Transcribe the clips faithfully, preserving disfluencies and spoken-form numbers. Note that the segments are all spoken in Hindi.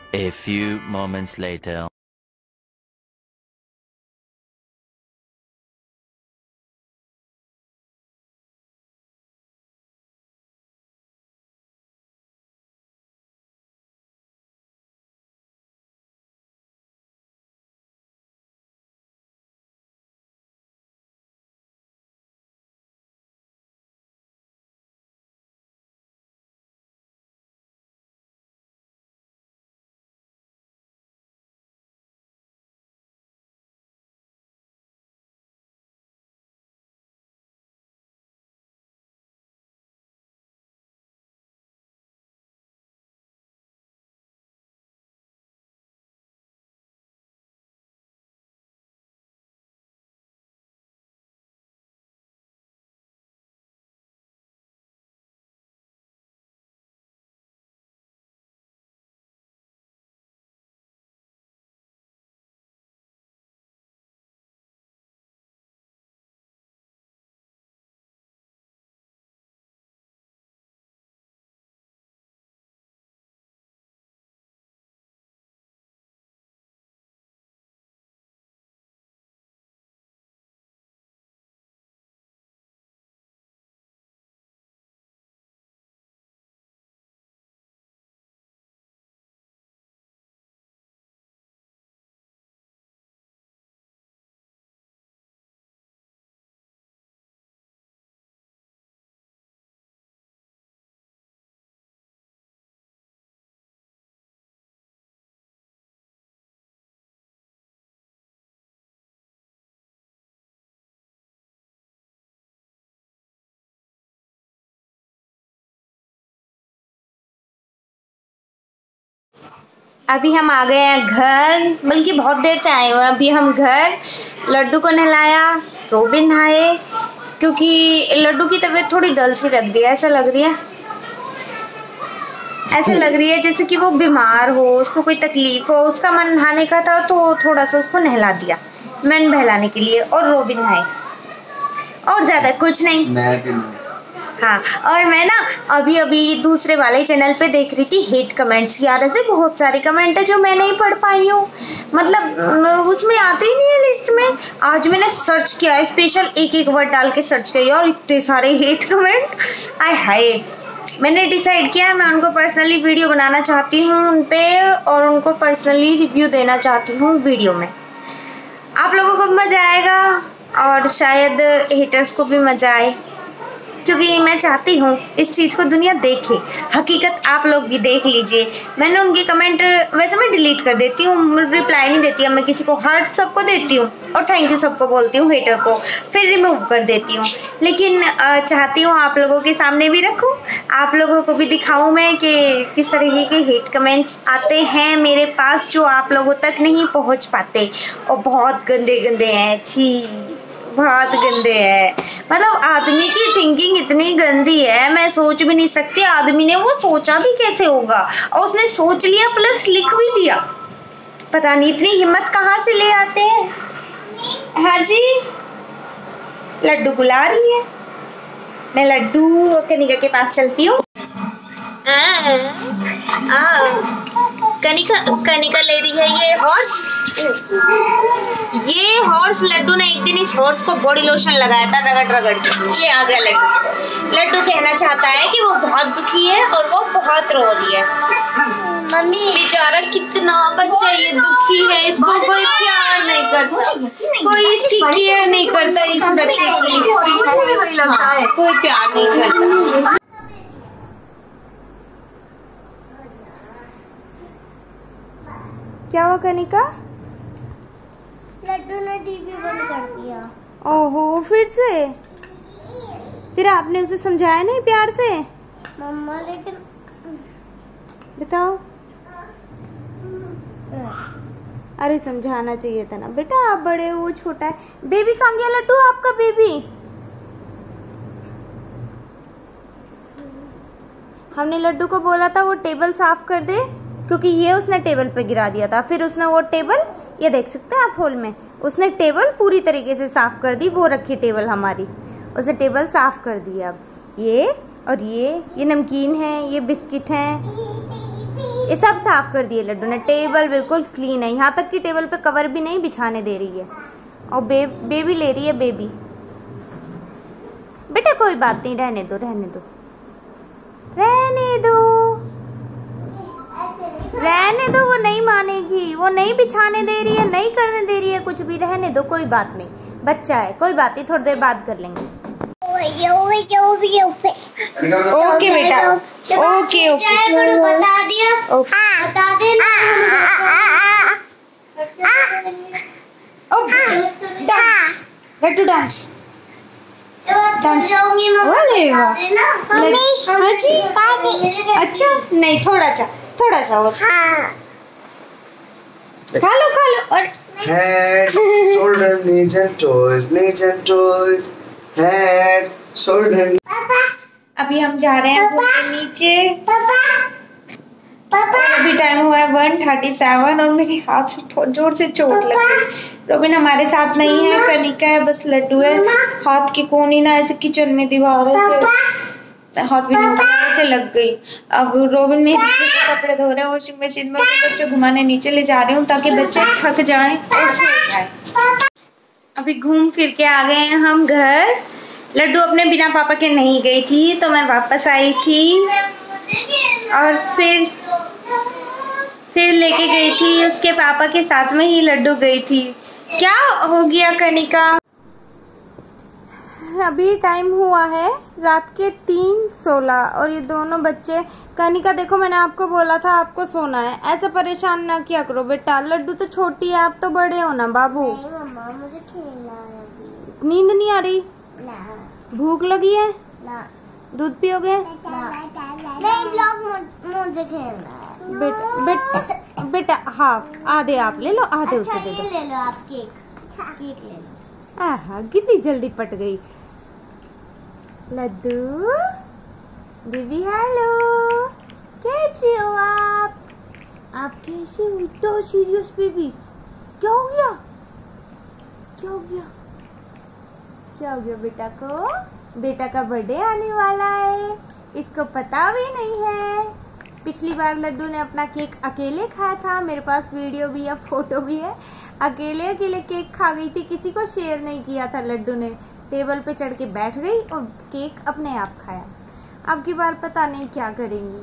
A few moments later. अभी हम आ गए हैं घर, बल्कि बहुत देर से आए हुए हैं। अभी हम घर लड्डू को नहलाया, रोबिन नहाए, क्योंकि लड्डू की तबीयत थोड़ी डल सी लग रही है। ऐसा लग रही है ऐसे लग रही है जैसे कि वो बीमार हो, उसको कोई तकलीफ हो। उसका मन नहाने का था तो थोड़ा सा उसको नहला दिया मैंने बहलाने के लिए, और रोबिन नहाए, और ज़्यादा कुछ नहीं। मैं भी हाँ, और मैं ना अभी अभी दूसरे वाले चैनल पे देख रही थी हेट कमेंट्स। यार ऐसे बहुत सारे कमेंट है जो मैं नहीं पढ़ पाई हूँ, मतलब उसमें आते ही नहीं है लिस्ट में। आज मैंने सर्च किया है, स्पेशल एक एक वर्ड डाल के सर्च किया, और इतने सारे हेट कमेंट, आय हाय। मैंने डिसाइड किया मैं उनको पर्सनली वीडियो बनाना चाहती हूँ उन पर, और उनको पर्सनली रिव्यू देना चाहती हूँ वीडियो में। आप लोगों को मज़ा आएगा और शायद हेटर्स को भी मज़ा आए, क्योंकि मैं चाहती हूँ इस चीज़ को दुनिया देखे। हकीकत आप लोग भी देख लीजिए। मैंने उनके कमेंट वैसे मैं डिलीट कर देती हूँ, रिप्लाई नहीं देती हूँ मैं किसी को। हार्ट सबको देती हूँ और थैंक यू सबको बोलती हूँ, हेटर को फिर रिमूव कर देती हूँ। लेकिन चाहती हूँ आप लोगों के सामने भी रखूँ, आप लोगों को भी दिखाऊँ मैं कि किस तरीके के हेट कमेंट्स आते हैं मेरे पास जो आप लोगों तक नहीं पहुँच पाते, और बहुत गंदे गंदे हैं। छी, बहुत गंदे है। मतलब आदमी की थिंकिंग इतनी गंदी है, मैं सोच भी नहीं सकती आदमी ने वो सोचा भी कैसे होगा, और उसने सोच लिया प्लस लिख भी दिया। पता नहीं इतनी हिम्मत कहाँ से ले आते हैं। हाँ जी, लड्डू बुला रही है, मैं लड्डू कनिका के पास चलती हूँ। कनिका कनिका ले रही है ये हॉर्स। ये हॉर्स लड्डू ने एक दिन इस हॉर्स को बॉडी लोशन लगाया था रगड़ रगड़ के। ये आ गया लड्डू। लड्डू कहना चाहता है कि वो बहुत दुखी है और वो बहुत रो रही है। मम्मी बेचारा कितना बच्चा ये दुखी है, इसको कोई प्यार नहीं करता, कोई इसकी केयर नहीं करता इस बच्चे की। हाँ, कोई प्यार नहीं करता। क्या हुआ कनिका? लड्डू ने टीवी बंद कर दिया। ओहो, फिर से? फिर आपने उसे समझाया नहीं प्यार से? मम्मा लेकिन बताओ। अरे समझाना चाहिए था ना बेटा, आप बड़े हो, छोटा है। बेबी कहाँ गया लड्डू, आपका बेबी? हमने लड्डू को बोला था वो टेबल साफ कर दे, क्योंकि ये उसने टेबल पे गिरा दिया था। फिर उसने वो टेबल, ये देख सकते हैं आप हॉल में, उसने टेबल पूरी तरीके से साफ कर दी। वो रखी टेबल हमारी, उसने टेबल साफ कर दी। अब ये और ये ये नमकीन है, ये बिस्किट है। ये सब साफ कर दिए लड्डू ने। टेबल बिल्कुल क्लीन है, यहाँ तक कि टेबल पे कवर भी नहीं बिछाने दे रही है। और बे, बेबी ले रही है बेबी। बेटा कोई बात नहीं, रहने दो रहने दो रहने दो रहने दो। वो नहीं मानेगी, वो नहीं बिछाने दे रही है, नहीं करने दे रही है कुछ भी। रहने दो, कोई बात नहीं, बच्चा है, कोई बात नहीं, थोड़ी देर बात कर लेंगे। ओके बेटा, ओके ओके बता दिया, बता देना। लड्डू डांस जाऊंगी अरे वाह। हाँ जी, अच्छा नहीं, थोड़ा सा थोड़ा सा और खा लो खा लो। और head, shoulder, knees and toes, knees and toes, head, shoulder. अभी हम जा रहे हैं घूमने नीचे। पापा अभी टाइम हुआ है वन थर्टी सेवन और मेरे हाथ में बहुत जोर से चोट लग गई। रोबिन हमारे साथ नहीं है, कनिका है, बस लड्डू है। हाथ के कोनी ना ऐसे किचन में दीवारों से हाथ भी से लग गई। अब रोबिन में कपड़े धो रहे हैं वॉशिंग मशीन में, बच्चे घुमाने नीचे ले जा रही हूँ ताकि बच्चे थक जाएं और सो जाएं। अभी घूम फिर के आ गए हैं हम घर। लड्डू अपने बिना पापा के नहीं गई थी, तो मैं वापस आई थी और फिर फिर लेके गई थी उसके पापा के साथ में ही लड्डू गई थी। क्या हो गया कनिका? अभी टाइम हुआ है रात के तीन सोलह और ये दोनों बच्चे। कनिका देखो, मैंने आपको बोला था आपको सोना है, ऐसे परेशान ना किया करो बेटा। लड्डू तो छोटी है, आप तो बड़े हो ना बाबू। नहीं मम्मा, मुझे खेलना है अभी। नींद नहीं आ रही? ना। भूख लगी है? ना। दूध पियोगे? नहीं, ब्लॉग मुझे खेलना है। बेटा बेटा बेटा हाँ, आधे आप ले लो, आधे अच्छा, उसे दे दो। ये ले लो आप केक, केक ले लो। आहा, कितनी जल्दी पट गई। लड्डू बेबी हेलो, कैसे हो आप? आप कैसे हो? तो सीरियस बेबी, क्या हो गया? क्या हो गया? क्या हो गया बेटा को? बेटा का बर्थडे आने वाला है, इसको पता भी नहीं है। पिछली बार लड्डू ने अपना केक अकेले खाया था, मेरे पास वीडियो भी है, फोटो भी है। अकेले अकेले केक खा गई थी, किसी को शेयर नहीं किया था लड्डू ने। टेबल पे चढ़ के बैठ गई और केक अपने आप खाया। अब की बार पता नहीं क्या करेंगी।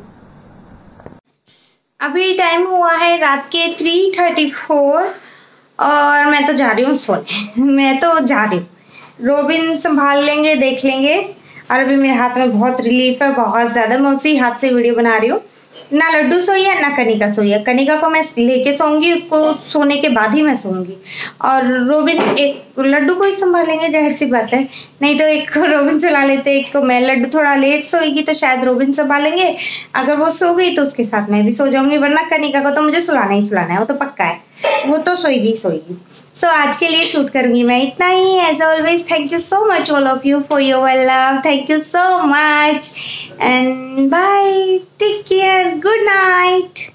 अभी टाइम हुआ है रात के थ्री थर्टी फोर और मैं तो जा रही हूँ सोने। मैं तो जा रही हूँ, रोबिन संभाल लेंगे, देख लेंगे। और अभी मेरे हाथ में बहुत रिलीफ है, बहुत ज़्यादा। मैं उसी हाथ से वीडियो बना रही हूँ। ना लड्डू सोई है ना कनिका सोई है। कनिका को मैं लेके सोऊंगी, उसको सोने के बाद ही मैं सोऊंगी। और रोबिन एक लड्डू को ही संभालेंगे, जाहिर सी बात है। नहीं तो एक को रोबिन सुला लेते, एक को मैं। लड्डू थोड़ा लेट सोएगी तो शायद रोबिन संभालेंगे। अगर वो सो गई तो उसके साथ मैं भी सो जाऊंगी, वरना कनिका को तो मुझे सुलाना ही सुलाना है, वो तो पक्का है। वो तो सोएगी सोएगी। सो so, आज के लिए शूट करूंगी मैं इतना ही। As always thank you so much all of you for your love. Thank you so much and bye, take care, good night.